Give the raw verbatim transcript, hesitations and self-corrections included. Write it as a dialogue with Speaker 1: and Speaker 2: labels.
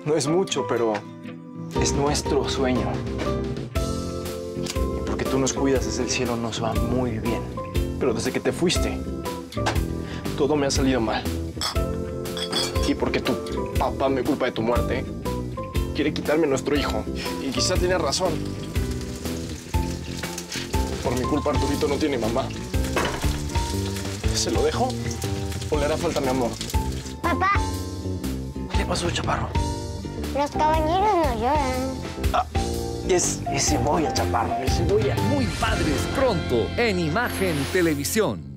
Speaker 1: No es mucho, pero es nuestro sueño. Y porque tú nos cuidas desde el cielo nos va muy bien. Pero desde que te fuiste, todo me ha salido mal. Y porque tu papá me culpa de tu muerte, quiere quitarme a nuestro hijo. Y quizá tiene razón. Por mi culpa Arturito no tiene mamá. ¿Se lo dejo o le hará falta mi amor?
Speaker 2: Papá.
Speaker 1: ¿Qué le pasó, chaparro?
Speaker 2: Los caballeros no lloran.
Speaker 1: Ah, es, es cebolla, chaparro, es cebolla.
Speaker 3: Muy padres pronto en Imagen Televisión.